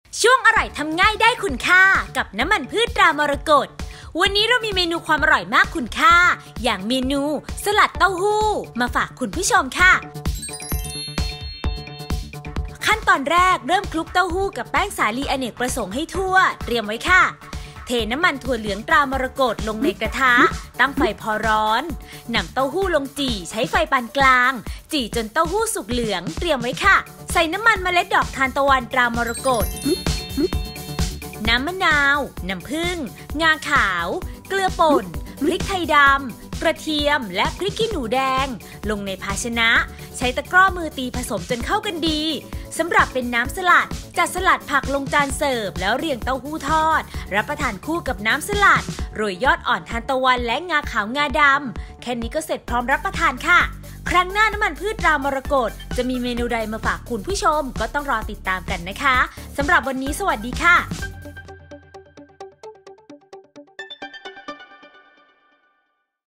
ช่วงอร่อยทำง่ายได้คุณค่ากับน้ำมันพืชตรามรกตวันนี้เรามีเมนูความอร่อยมากคุณค่าอย่างเมนูสลัดเต้าหู้มาฝากคุณผู้ชมค่ะขั้นตอนแรกเริ่มคลุกเต้าหู้กับแป้งสาลีอเนกประสงค์ให้ทั่วเตรียมไว้ค่ะเทน้ำมันถั่วเหลืองตรามรกตลงในกระทะตั้งไฟพอร้อนนำเต้าหู้ลงจี่ใช้ไฟปานกลางจี่จนเต้าหู้สุกเหลืองเตรียมไว้ค่ะใส่น้ำมันเมล็ดดอกทานตะวันตรามรกตน้ำมะนาวน้ำผึ้งงาขาวเกลือป่นพริกไทยดำกระเทียมและพริกขี้หนูแดงลงในภาชนะใช้ตะกร้อมือตีผสมจนเข้ากันดีสำหรับเป็นน้ำสลัดจัดสลัดผักลงจานเสิร์ฟแล้วเรียงเต้าหู้ทอดรับประทานคู่กับน้ำสลัดโรยยอดอ่อนทานตะวันและงาขาวงาดำแค่นี้ก็เสร็จพร้อมรับประทานค่ะครั้งหน้าน้ำมันพืชตรามรกตจะมีเมนูใดมาฝากคุณผู้ชมก็ต้องรอติดตามกันนะคะสำหรับวันนี้สวัสดีค่ะ